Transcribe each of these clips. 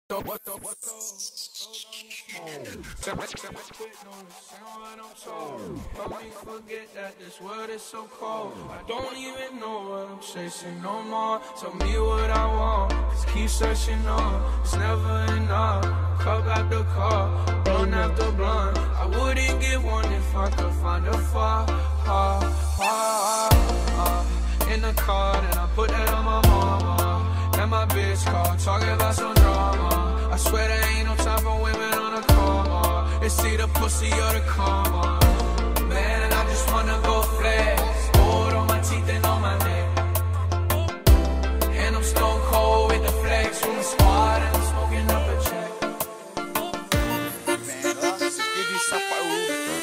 Help me forget that this world is so cold. I don't even know what I'm chasing no more. Tell me what I want, cause keep searching on. It's never enough, cup after cup, blunt after blunt. I wouldn't get one if I could find a far, in the car, then I put that on my mama. And my bitch call, talking about some drama. I swear there ain't no time for women on a coma. It's either pussy or the karma. Man, I just wanna go flex. Gold on my teeth and on my neck. And I'm stone cold with the flex. From the squad and I'm smoking up a check. Man, nossa, que de sapaú.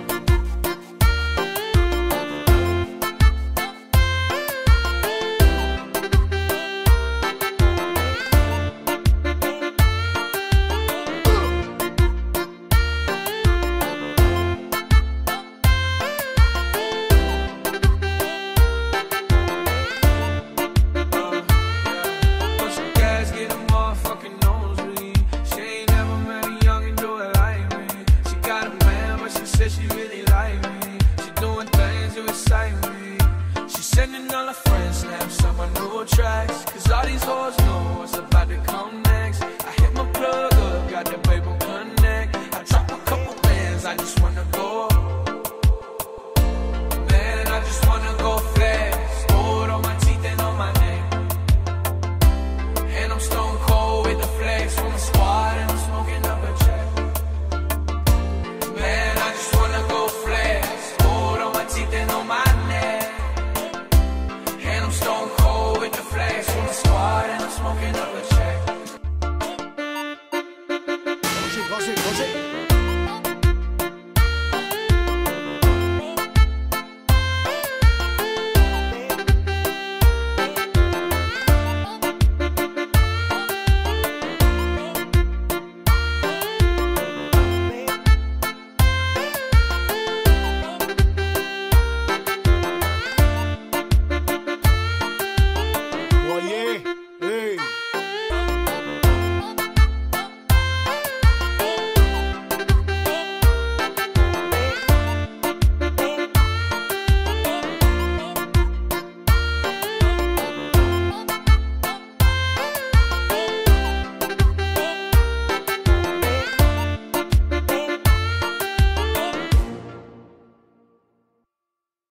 She really like me. She doing things to excite me. She sending all her friends snaps on my new tracks. Cause all these hoes know what's about to come next. I hit my plug up, got that baby connect. I drop a couple bands, I just wanna go. Man, I just wanna go flex. Gold on my teeth and on my neck. And I'm stone cold with the flex. From the squad and I'm smoking up a check. Man, I just wanna go flex. Gold on my teeth and on my neck. And I'm stone cold with the flex. From the squad and I'm smoking up a check. Roger, Roger, Roger.